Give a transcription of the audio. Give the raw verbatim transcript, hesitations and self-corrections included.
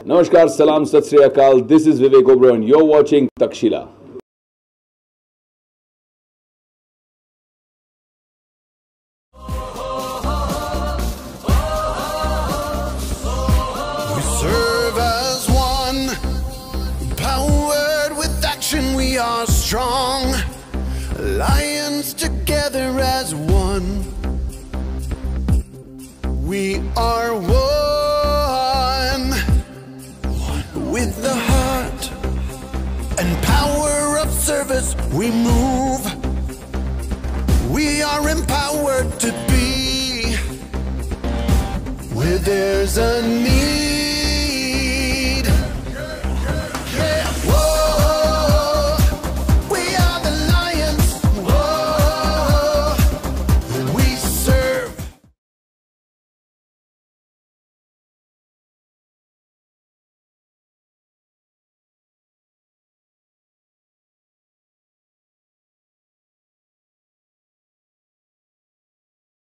Namaskar, Salam, Sat Sri Akal. This is Vivek Oberoi and you're watching Takshila. We serve as one, powered with action we are strong, alliance together as one. We are one, with the heart and power of service we move. We are empowered to be where there's a need.